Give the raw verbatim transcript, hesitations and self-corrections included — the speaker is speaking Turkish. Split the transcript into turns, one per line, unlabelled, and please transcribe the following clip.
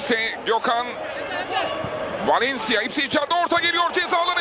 ise Gökhan. Valencia hepsi içeride, orta geliyor cezalı.